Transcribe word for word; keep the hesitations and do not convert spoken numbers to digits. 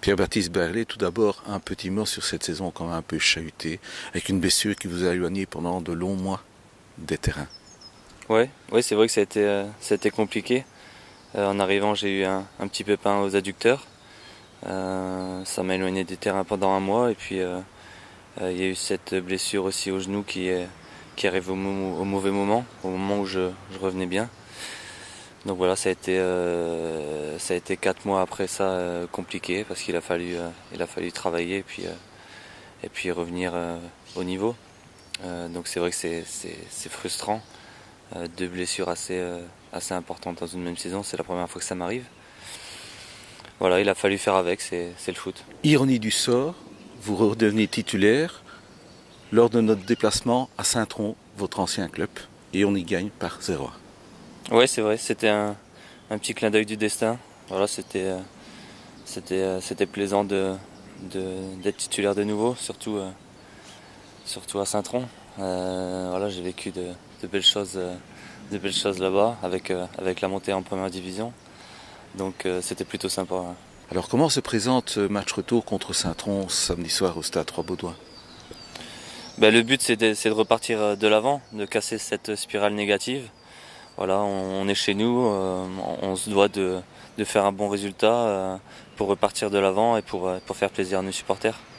Pierre-Baptiste Berlet, tout d'abord, un petit mot sur cette saison quand même un peu chahutée, avec une blessure qui vous a éloigné pendant de longs mois des terrains. Oui, ouais, c'est vrai que ça a été, euh, ça a été compliqué. Euh, en arrivant, j'ai eu un, un petit pépin aux adducteurs. Euh, ça m'a éloigné des terrains pendant un mois. Et puis, euh, euh, il y a eu cette blessure aussi au genou qui, est, qui arrive au, au mauvais moment, au moment où je, je revenais bien. Donc voilà, ça a été, euh, ça a été quatre mois après ça euh, compliqué parce qu'il a fallu, euh, il a fallu travailler et puis, euh, et puis revenir euh, au niveau. Euh, donc c'est vrai que c'est, c'est, c'est frustrant. Euh, deux blessures assez, euh, assez importantes dans une même saison, c'est la première fois que ça m'arrive. Voilà, il a fallu faire avec, c'est, c'est le foot. Ironie du sort, vous redevenez titulaire lors de notre déplacement à Saint-Tron, votre ancien club, et on y gagne par zéro. Ouais, c'est vrai, c'était un, un petit clin d'œil du destin. Voilà, c'était, euh, c'était, euh, c'était plaisant de, de, d'être titulaire de nouveau, surtout, euh, surtout à Saint-Tron. Euh, voilà, j'ai vécu de, de belles choses, euh, de belles choses là-bas avec, euh, avec la montée en première division. Donc euh, c'était plutôt sympa. Ouais. Alors comment se présente ce match retour contre Saint-Tron samedi soir au stade Trois-Baudouin? Ben, le but c'est de, c'est de repartir de l'avant, de casser cette spirale négative. Voilà, on, on est chez nous, euh, on, on se doit de, de faire un bon résultat euh, pour repartir de l'avant et pour, pour faire plaisir à nos supporters.